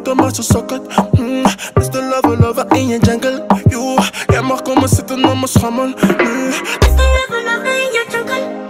maar zo socket. Mr. Lover, lover in je jungle. Jij mag komen zitten op mijn schommel. Mr. Lover, lover in je jungle.